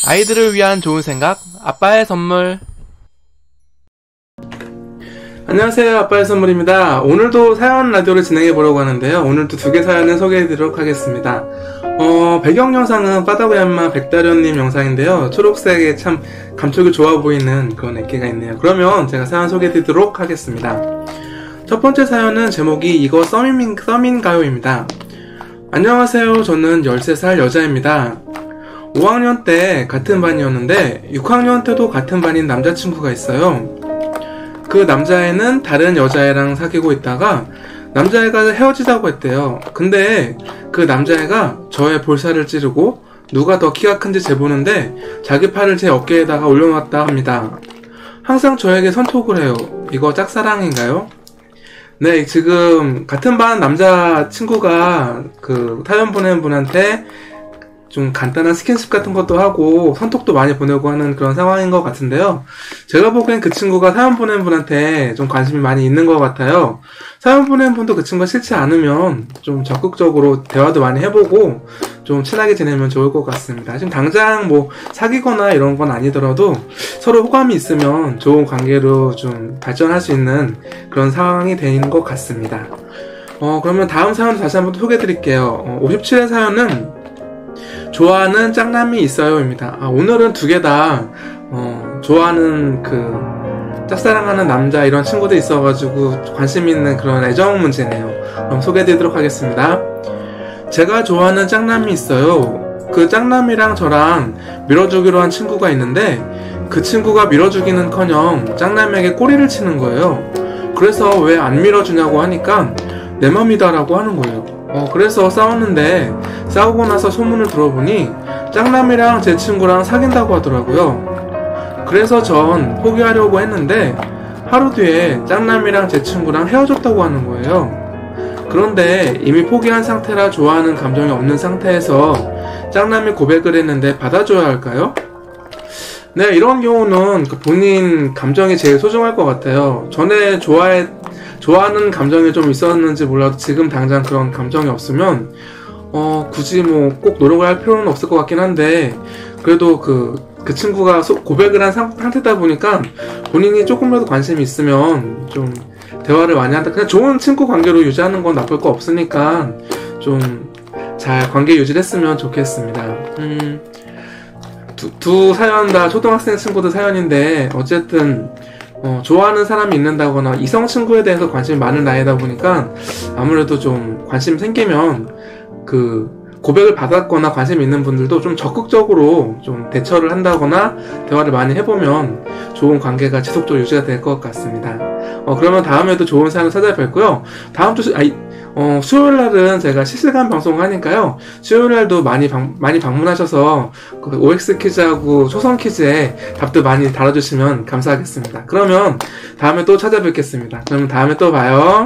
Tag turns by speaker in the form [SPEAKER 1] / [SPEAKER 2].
[SPEAKER 1] 아이들을 위한 좋은 생각, 아빠의 선물. 안녕하세요, 아빠의 선물입니다. 오늘도 사연 라디오를 진행해보려고 하는데요. 오늘도 2개 사연을 소개해드리도록 하겠습니다. 배경 영상은 빠다고얀마 백다련님 영상인데요. 초록색에 참 감촉이 좋아 보이는 그런 액기가 있네요. 그러면 제가 사연 소개해드리도록 하겠습니다. 첫 번째 사연은 제목이 이거 썸인가요입니다. 안녕하세요. 저는 13살 여자입니다. 5학년 때 같은 반이었는데 6학년 때도 같은 반인 남자친구가 있어요. 그 남자애는 다른 여자애랑 사귀고 있다가 남자애가 헤어지자고 했대요. 근데 그 남자애가 저의 볼살을 찌르고 누가 더 키가 큰지 재보는데 자기 팔을 제 어깨에다가 올려놨다 합니다. 항상 저에게 선톡을 해요. 이거 짝사랑인가요? 네, 지금 같은 반 남자친구가 그 사연 보낸 분한테 좀 간단한 스킨십 같은 것도 하고 선톡도 많이 보내고 하는 그런 상황인 것 같은데요. 제가 보기엔 그 친구가 사연 보낸 분한테 좀 관심이 많이 있는 것 같아요. 사연 보낸 분도 그 친구가 싫지 않으면 좀 적극적으로 대화도 많이 해보고 좀 친하게 지내면 좋을 것 같습니다. 지금 당장 뭐 사귀거나 이런 건 아니더라도 서로 호감이 있으면 좋은 관계로 좀 발전할 수 있는 그런 상황이 되는 것 같습니다. 그러면 다음 사연 다시 한번 소개해드릴게요. 57회 사연은 좋아하는 짝남이 있어요입니다. 오늘은 2개 다 좋아하는 그 짝사랑하는 남자 이런 친구들 있어가지고 관심 있는 그런 애정 문제네요. 그럼 소개해드리도록 하겠습니다. 제가 좋아하는 짝남이 있어요. 그 짝남이랑 저랑 밀어주기로 한 친구가 있는데 그 친구가 밀어주기는커녕 짝남에게 꼬리를 치는 거예요. 그래서 왜 안 밀어주냐고 하니까 내 맘이다라고 하는 거예요. 그래서 싸웠는데 싸우고 나서 소문을 들어보니 짝남이랑 제 친구랑 사귄다고 하더라고요. 그래서 전 포기하려고 했는데 하루 뒤에 짝남이랑 제 친구랑 헤어졌다고 하는 거예요. 그런데 이미 포기한 상태라 좋아하는 감정이 없는 상태에서 짝남이 고백을 했는데 받아줘야 할까요? 네, 이런 경우는 본인 감정이 제일 소중할 것 같아요. 전에 좋아하는 감정이 좀 있었는지 몰라도 지금 당장 그런 감정이 없으면 굳이 뭐 꼭 노력을 할 필요는 없을 것 같긴 한데 그래도 그 친구가 고백을 한 상태다 보니까 본인이 조금이라도 관심이 있으면 좀 대화를 많이 한다. 그냥 좋은 친구 관계로 유지하는 건 나쁠 거 없으니까 좀 잘 관계 유지를 했으면 좋겠습니다. 두 사연 다 초등학생 친구들 사연인데 어쨌든 좋아하는 사람이 있는다거나 이성 친구에 대해서 관심이 많은 나이다 보니까 아무래도 좀 관심 생기면 그 고백을 받았거나 관심 있는 분들도 좀 적극적으로 좀 대처를 한다거나 대화를 많이 해보면 좋은 관계가 지속적으로 유지가 될 것 같습니다. 그러면 다음에도 좋은 사연을 찾아뵐고요. 다음 주 수요일날은 제가 실시간 방송을 하니까요. 수요일날도 많이 방문하셔서 그 OX 퀴즈하고 초성 퀴즈에 답도 많이 달아주시면 감사하겠습니다. 그러면 다음에 또 찾아뵙겠습니다. 그러면 다음에 또 봐요.